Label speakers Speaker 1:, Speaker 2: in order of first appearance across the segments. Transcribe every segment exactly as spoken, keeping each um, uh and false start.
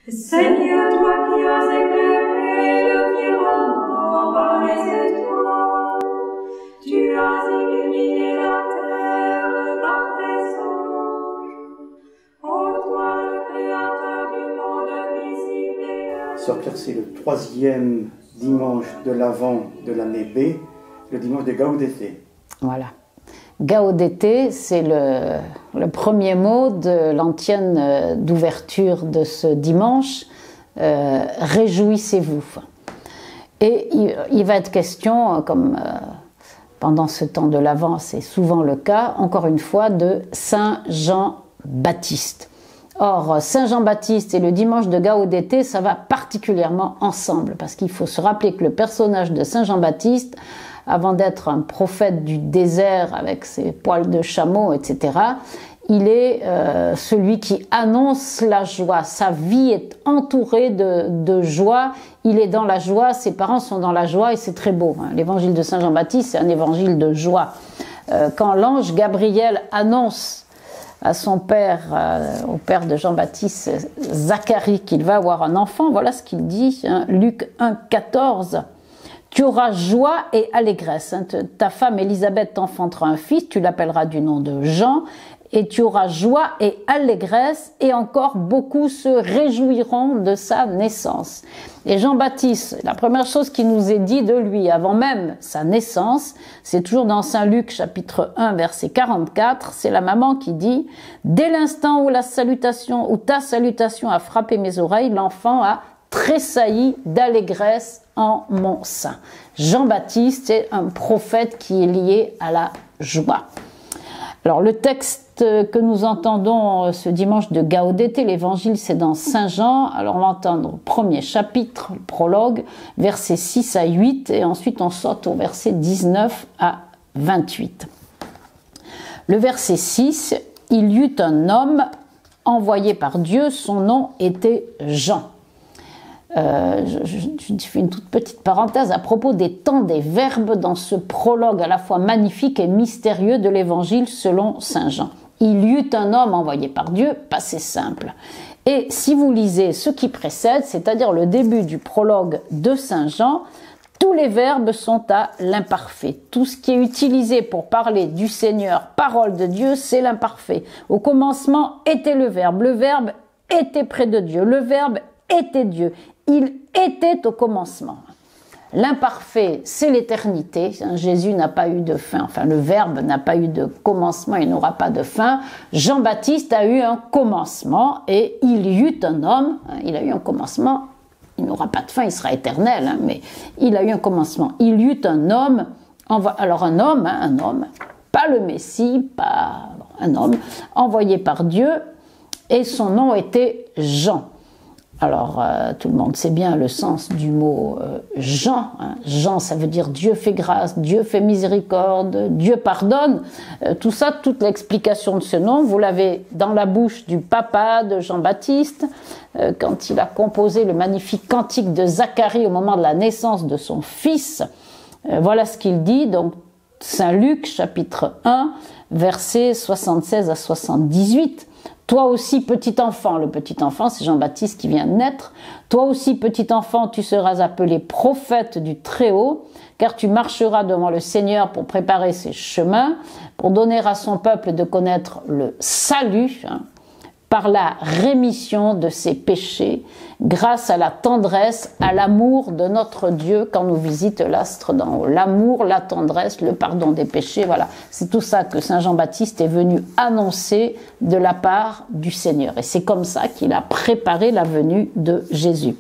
Speaker 1: Seigneur, toi qui as éclairé le firmament par les étoiles, tu as illuminé la terre par tes anges. Ô toi, le créateur du monde visible et invisible.
Speaker 2: Sœur Claire, c'est le troisième dimanche de l'Avent de l'année B, le dimanche de Gaudete.
Speaker 3: Voilà. Gaudete, c'est le, le premier mot de l'antienne d'ouverture de ce dimanche. Euh, Réjouissez-vous. Et il, il va être question, comme euh, pendant ce temps de l'Avent, c'est souvent le cas, encore une fois, de Saint Jean-Baptiste. Or, Saint Jean-Baptiste et le dimanche de Gaudete, ça va particulièrement ensemble, parce qu'il faut se rappeler que le personnage de Saint Jean-Baptiste, avant d'être un prophète du désert avec ses poils de chameau, et cetera, il est euh, celui qui annonce la joie. Sa vie est entourée de, de joie. Il est dans la joie, ses parents sont dans la joie et c'est très beau. Hein. L'évangile de Saint Jean-Baptiste, c'est un évangile de joie. Euh, quand l'ange Gabriel annonce à son père, euh, au père de Jean-Baptiste, Zacharie, qu'il va avoir un enfant, voilà ce qu'il dit, hein, Luc un, quatorze. Tu auras joie et allégresse. Hein. Ta femme Élisabeth t'enfantera un fils, tu l'appelleras du nom de Jean, et tu auras joie et allégresse, et encore beaucoup se réjouiront de sa naissance. Et Jean-Baptiste, la première chose qui nous est dit de lui, avant même sa naissance, c'est toujours dans Saint Luc chapitre un, verset quarante-quatre, c'est la maman qui dit « Dès l'instant où la salutation, où ta salutation a frappé mes oreilles, l'enfant a tressailli d'allégresse en mon sein. » Jean-Baptiste est un prophète qui est lié à la joie. Alors le texte que nous entendons ce dimanche de Gaudete, l'évangile c'est dans Saint Jean, alors on va entendre au premier chapitre, le prologue, versets six à huit, et ensuite on saute au verset dix-neuf à vingt-huit. Le verset six, il y eut un homme envoyé par Dieu, son nom était Jean. Euh, je, je, je fais une toute petite parenthèse à propos des temps des verbes dans ce prologue à la fois magnifique et mystérieux de l'évangile selon Saint Jean. Il y eut un homme envoyé par Dieu, passé simple. Et si vous lisez ce qui précède, c'est-à-dire le début du prologue de Saint Jean, tous les verbes sont à l'imparfait. Tout ce qui est utilisé pour parler du Seigneur, parole de Dieu, c'est l'imparfait. Au commencement était le verbe, le verbe était près de Dieu, le verbe était Dieu. Il était au commencement. L'imparfait, c'est l'éternité. Jésus n'a pas eu de fin. Enfin, le Verbe n'a pas eu de commencement, il n'aura pas de fin. Jean-Baptiste a eu un commencement et il y eut un homme. Il a eu un commencement. Il n'aura pas de fin, il sera éternel, hein, mais il a eu un commencement. Il y eut un homme. Alors un homme, hein, un homme, pas le Messie, pas un homme, envoyé par Dieu, et son nom était Jean. Alors, euh, tout le monde sait bien le sens du mot euh, Jean. Hein. Jean, ça veut dire Dieu fait grâce, Dieu fait miséricorde, Dieu pardonne. Euh, tout ça, toute l'explication de ce nom, vous l'avez dans la bouche du papa de Jean-Baptiste, euh, quand il a composé le magnifique cantique de Zacharie au moment de la naissance de son fils. Euh, voilà ce qu'il dit, donc Saint Luc, chapitre un, versets soixante-seize à soixante-dix-huit. Toi aussi, petit enfant, le petit enfant, c'est Jean-Baptiste qui vient de naître. Toi aussi, petit enfant, tu seras appelé prophète du Très-Haut, car tu marcheras devant le Seigneur pour préparer ses chemins, pour donner à son peuple de connaître le salut, hein, par la rémission de ses péchés, grâce à la tendresse, à l'amour de notre Dieu quand nous visite l'astre d'en haut. L'amour, la tendresse, le pardon des péchés, voilà. C'est tout ça que Saint Jean-Baptiste est venu annoncer de la part du Seigneur. Et c'est comme ça qu'il a préparé la venue de Jésus.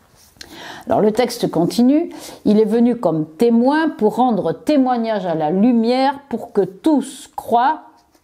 Speaker 3: Alors le texte continue, il est venu comme témoin pour rendre témoignage à la lumière pour que tous croient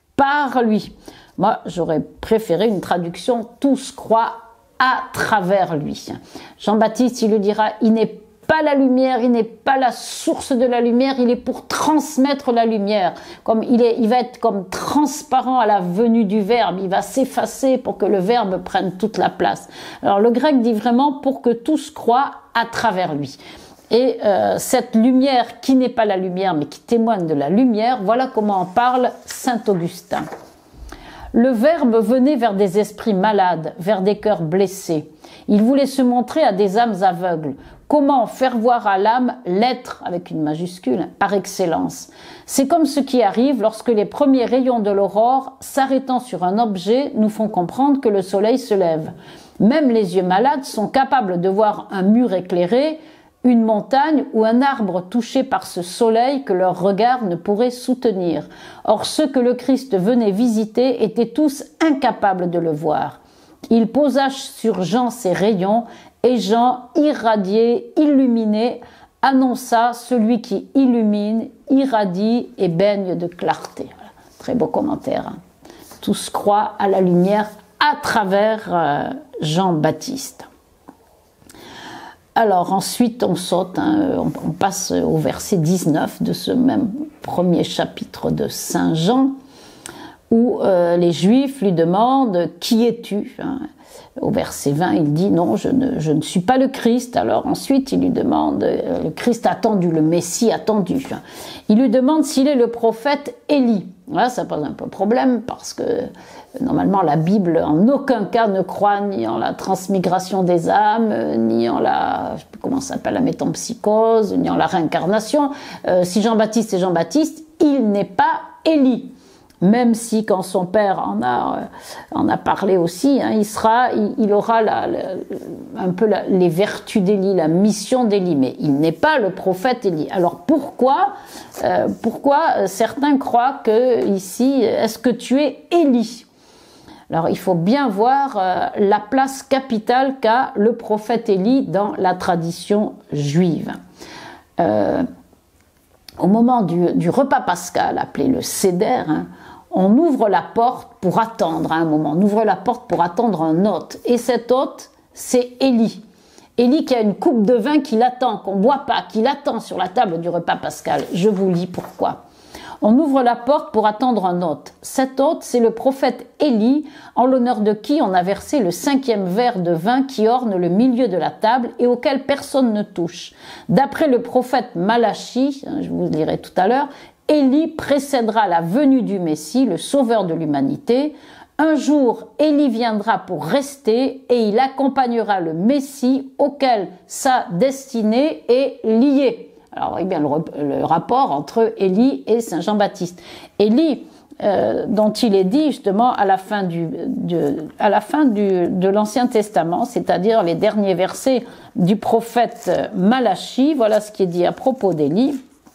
Speaker 3: par lui. Moi, j'aurais préféré une traduction « tous croient à travers lui ». Jean-Baptiste, il le dira, il n'est pas la lumière, il n'est pas la source de la lumière, il est pour transmettre la lumière. Comme il, est, il va être comme transparent à la venue du Verbe, il va s'effacer pour que le Verbe prenne toute la place. Alors le grec dit vraiment « pour que tous croient à travers lui ». Et euh, cette lumière qui n'est pas la lumière mais qui témoigne de la lumière, voilà comment en parle saint Augustin. Le Verbe venait vers des esprits malades, vers des cœurs blessés. Il voulait se montrer à des âmes aveugles. Comment faire voir à l'âme l'être, avec une majuscule, par excellence. C'est comme ce qui arrive lorsque les premiers rayons de l'aurore, s'arrêtant sur un objet, nous font comprendre que le soleil se lève. Même les yeux malades sont capables de voir un mur éclairé, une montagne ou un arbre touché par ce soleil que leur regard ne pourrait soutenir. Or, ceux que le Christ venait visiter étaient tous incapables de le voir. Il posa sur Jean ses rayons, et Jean, irradié, illuminé, annonça celui qui illumine, irradie et baigne de clarté. Voilà. Très beau commentaire. Hein. Tous croient à la lumière à travers euh, Jean-Baptiste. Alors ensuite on saute, hein, on, on passe au verset dix-neuf de ce même premier chapitre de Saint Jean, où euh, les Juifs lui demandent « Qui es-tu » hein. Au verset vingt, il dit « Non, je ne, je ne suis pas le Christ ». Alors ensuite, il lui demande, euh, le Christ attendu, le Messie attendu. Hein. Il lui demande s'il est le prophète Élie. Là, ça pose un peu problème parce que euh, normalement, la Bible en aucun cas ne croit ni en la transmigration des âmes, euh, ni en la, je sais plus comment ça s'appelle, la métempsychose, ni en la réincarnation. Euh, si Jean-Baptiste est Jean-Baptiste, il n'est pas Élie. Même si quand son père en a, euh, en a parlé aussi, hein, il, sera, il, il aura la, la, un peu la, les vertus d'Élie, la mission d'Élie, mais il n'est pas le prophète Élie. Alors pourquoi, euh, pourquoi certains croient que ici, est-ce que tu es Élie? Alors il faut bien voir euh, la place capitale qu'a le prophète Élie dans la tradition juive. Euh, au moment du, du repas pascal, appelé le Seder, hein, on ouvre la porte pour attendre à un moment, on ouvre la porte pour attendre un hôte. Et cet hôte, c'est Élie. Élie qui a une coupe de vin qui l'attend, qu'on ne boit pas, qui l'attend sur la table du repas pascal. Je vous lis pourquoi. On ouvre la porte pour attendre un hôte. Cet hôte, c'est le prophète Élie, en l'honneur de qui on a versé le cinquième verre de vin qui orne le milieu de la table et auquel personne ne touche. D'après le prophète Malachi, je vous le dirai tout à l'heure, Élie précédera la venue du Messie, le sauveur de l'humanité. Un jour, Élie viendra pour rester et il accompagnera le Messie auquel sa destinée est liée. Alors, voyez bien le, le rapport entre Élie et Saint Jean-Baptiste. Élie, euh, dont il est dit justement à la fin, du, de, à la fin du, de l'Ancien Testament, c'est-à-dire les derniers versets du prophète Malachi, voilà ce qui est dit à propos d'Élie.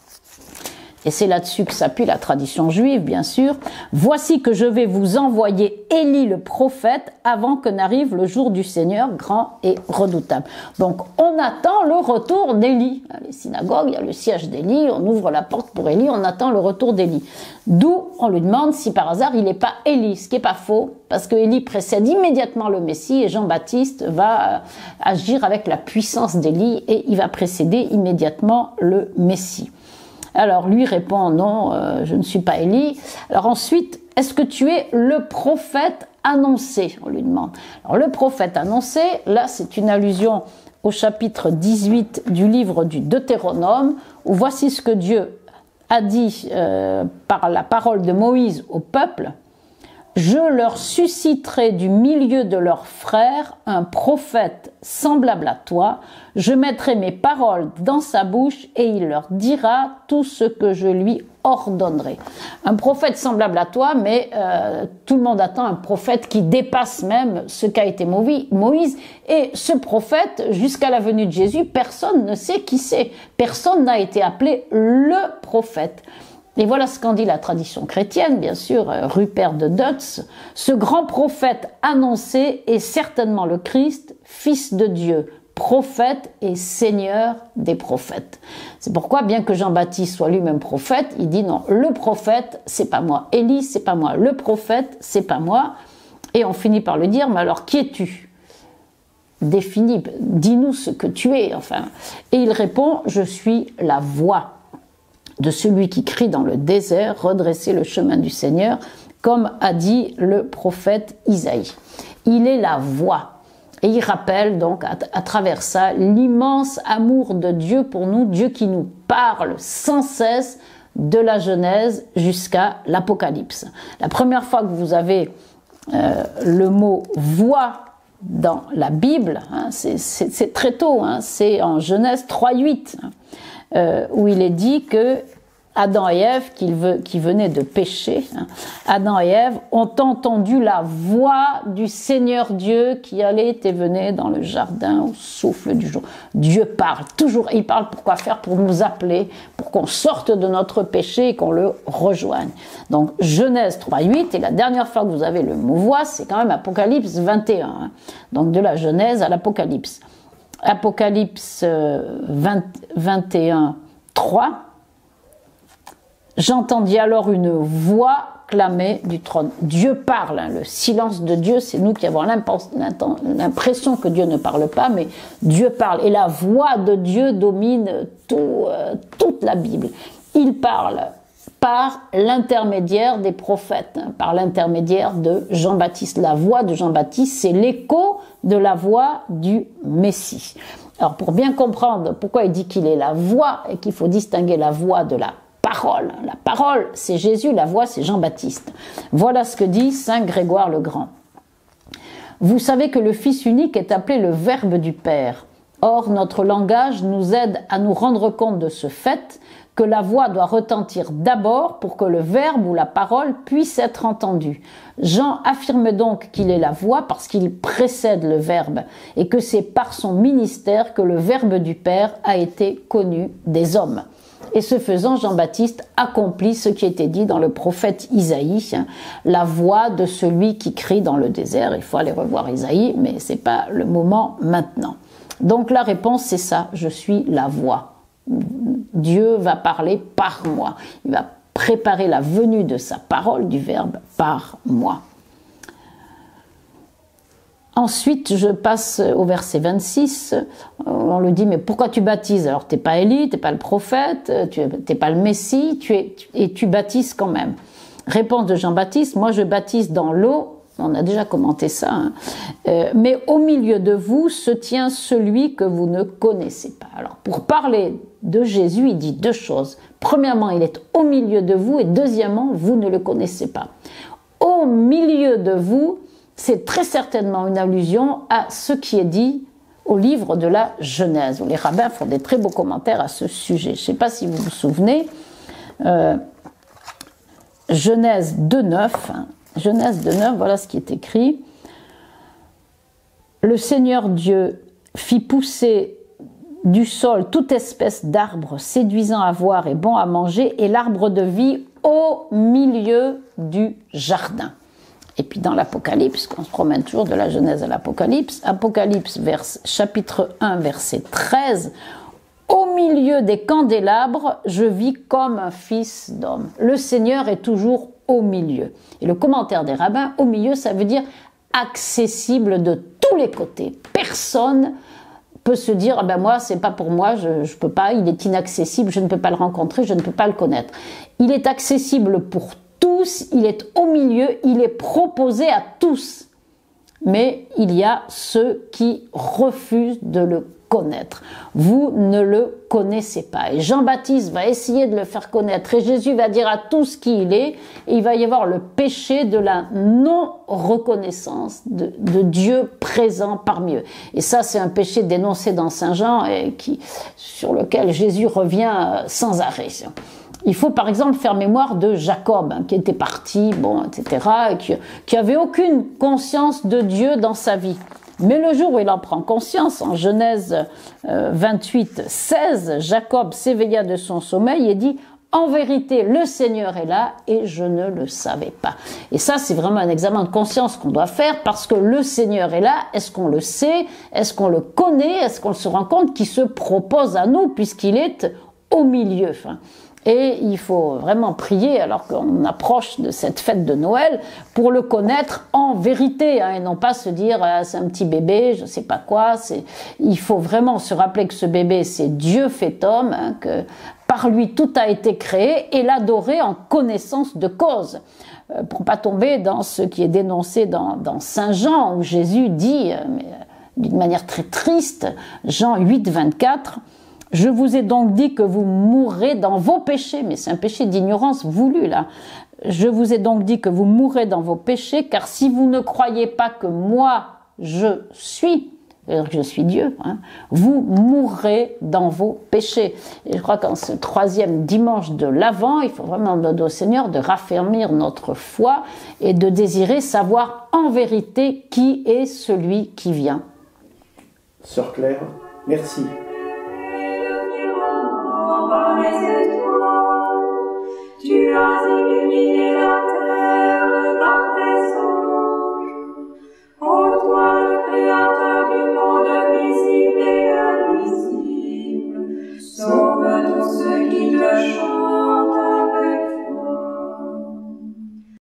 Speaker 3: Et c'est là-dessus que s'appuie la tradition juive, bien sûr. « Voici que je vais vous envoyer Élie le prophète avant que n'arrive le jour du Seigneur, grand et redoutable. » Donc, on attend le retour d'Élie. Les synagogues, il y a le siège d'Élie, on ouvre la porte pour Élie, on attend le retour d'Élie. D'où on lui demande si par hasard il n'est pas Élie, ce qui n'est pas faux, parce que Élie précède immédiatement le Messie et Jean-Baptiste va agir avec la puissance d'Élie et il va précéder immédiatement le Messie. Alors lui répond non, euh, je ne suis pas Élie. Alors ensuite, est-ce que tu es le prophète annoncé? On lui demande. Alors le prophète annoncé, là c'est une allusion au chapitre dix-huit du livre du Deutéronome, où voici ce que Dieu a dit euh, par la parole de Moïse au peuple. Je leur susciterai du milieu de leurs frères un prophète semblable à toi. Je mettrai mes paroles dans sa bouche et il leur dira tout ce que je lui ordonnerai. Un prophète semblable à toi, mais euh, tout le monde attend un prophète qui dépasse même ce qu'a été Moïse. Et ce prophète, jusqu'à la venue de Jésus, personne ne sait qui c'est. Personne n'a été appelé le prophète. Et voilà ce qu'en dit la tradition chrétienne, bien sûr, Rupert de Dutz. Ce grand prophète annoncé est certainement le Christ, Fils de Dieu, prophète et Seigneur des prophètes. C'est pourquoi, bien que Jean-Baptiste soit lui-même prophète, il dit non, le prophète, c'est pas moi. Élie, c'est pas moi. Le prophète, c'est pas moi. Et on finit par le dire, mais alors qui es-tu? Définis, dis-nous ce que tu es, enfin. Et il répond, je suis la voix de celui qui crie dans le désert, redresser le chemin du Seigneur, comme a dit le prophète Isaïe. Il est la voix. Et il rappelle donc à, à travers ça l'immense amour de Dieu pour nous, Dieu qui nous parle sans cesse de la Genèse jusqu'à l'Apocalypse. La première fois que vous avez euh, le mot « voix » dans la Bible, hein, c'est très tôt, hein, c'est en Genèse trois huit, hein, euh, où il est dit que Adam et Ève, qui, veut, qui venaient de pécher, hein, Adam et Ève ont entendu la voix du Seigneur Dieu qui allait et venait dans le jardin au souffle du jour. Dieu parle, toujours, il parle pour quoi faire? Pour nous appeler, pour qu'on sorte de notre péché et qu'on le rejoigne. Donc Genèse trois huit, et la dernière fois que vous avez le mot voix, c'est quand même Apocalypse vingt et un. Hein. Donc de la Genèse à l'Apocalypse. Apocalypse vingt, vingt et un, trois. J'entendis alors une voix clamer du trône. Dieu parle, hein, le silence de Dieu, c'est nous qui avons l'impression que Dieu ne parle pas, mais Dieu parle. Et la voix de Dieu domine tout, euh, toute la Bible. Il parle par l'intermédiaire des prophètes, hein, par l'intermédiaire de Jean-Baptiste. La voix de Jean-Baptiste, c'est l'écho de la voix du Messie. Alors pour bien comprendre pourquoi il dit qu'il est la voix et qu'il faut distinguer la voix de la parole. La parole, c'est Jésus, la voix, c'est Jean-Baptiste. Voilà ce que dit saint Grégoire le Grand. Vous savez que le Fils unique est appelé le Verbe du Père. Or, notre langage nous aide à nous rendre compte de ce fait que la voix doit retentir d'abord pour que le Verbe ou la parole puisse être entendu. Jean affirme donc qu'il est la voix parce qu'il précède le Verbe et que c'est par son ministère que le Verbe du Père a été connu des hommes. Et ce faisant, Jean-Baptiste accomplit ce qui était dit dans le prophète Isaïe, hein, la voix de celui qui crie dans le désert. Il faut aller revoir Isaïe, mais ce n'est pas le moment maintenant. Donc la réponse, c'est ça, je suis la voix. Dieu va parler par moi. Il va préparer la venue de sa parole, du Verbe, par moi. Ensuite, je passe au verset vingt-six, on lui dit, mais pourquoi tu baptises? Alors, tu n'es pas Élie, tu n'es pas le prophète, tu n'es pas le Messie, tu es, et tu baptises quand même. Réponse de Jean-Baptiste, moi je baptise dans l'eau, on a déjà commenté ça, hein, euh, mais au milieu de vous se tient celui que vous ne connaissez pas. Alors, pour parler de Jésus, il dit deux choses. Premièrement, il est au milieu de vous, et deuxièmement, vous ne le connaissez pas. Au milieu de vous, c'est très certainement une allusion à ce qui est dit au livre de la Genèse, où les rabbins font des très beaux commentaires à ce sujet. Je ne sais pas si vous vous souvenez, euh, Genèse deux neuf, hein, Genèse deux neuf, voilà ce qui est écrit. Le Seigneur Dieu fit pousser du sol toute espèce d'arbre séduisant à voir et bon à manger, et l'arbre de vie au milieu du jardin. Et puis dans l'Apocalypse, qu'on se promène toujours de la Genèse à l'Apocalypse, Apocalypse vers, chapitre un, verset treize, « Au milieu des candélabres, je vis comme un fils d'homme. » Le Seigneur est toujours au milieu. Et le commentaire des rabbins, au milieu, ça veut dire accessible de tous les côtés. Personne peut se dire, ah ben moi, c'est pas pour moi, je ne peux pas, il est inaccessible, je ne peux pas le rencontrer, je ne peux pas le connaître. Il est accessible pour tous, il est au milieu, il est proposé à tous. Mais il y a ceux qui refusent de le connaître. Vous ne le connaissez pas. Et Jean-Baptiste va essayer de le faire connaître. Et Jésus va dire à tous qui il est. Et il va y avoir le péché de la non-reconnaissance de, de Dieu présent parmi eux. Et ça, c'est un péché dénoncé dans Saint Jean et qui, sur lequel Jésus revient sans arrêt. Il faut par exemple faire mémoire de Jacob, hein, qui était parti, bon, et cetera, et qui, qui avait aucune conscience de Dieu dans sa vie. Mais le jour où il en prend conscience, en Genèse euh, vingt-huit, seize, Jacob s'éveilla de son sommeil et dit « En vérité, le Seigneur est là et je ne le savais pas. » Et ça, c'est vraiment un examen de conscience qu'on doit faire parce que le Seigneur est là. Est-ce qu'on le sait? Est-ce qu'on le connaît? Est-ce qu'on se rend compte qu'il se propose à nous puisqu'il est au milieu? Enfin, et il faut vraiment prier, alors qu'on approche de cette fête de Noël, pour le connaître en vérité, hein, et non pas se dire ah, c'est un petit bébé, je ne sais pas quoi. Il faut vraiment se rappeler que ce bébé, c'est Dieu fait homme, hein, que par lui tout a été créé, et l'adorer en connaissance de cause. Euh, pour ne pas tomber dans ce qui est dénoncé dans, dans Saint Jean, où Jésus dit, euh, d'une manière très triste, Jean huit, vingt-quatre, Je vous ai donc dit que vous mourrez dans vos péchés, mais c'est un péché d'ignorance voulu là. Je vous ai donc dit que vous mourrez dans vos péchés, car si vous ne croyez pas que moi je suis, c'est-à-dire que je suis Dieu, hein, vous mourrez dans vos péchés. Et je crois qu'en ce troisième dimanche de l'Avent, il faut vraiment demander au Seigneur de raffermir notre foi et de désirer savoir en vérité qui est celui qui vient.
Speaker 2: Sœur Claire, merci.
Speaker 1: Tu as illuminé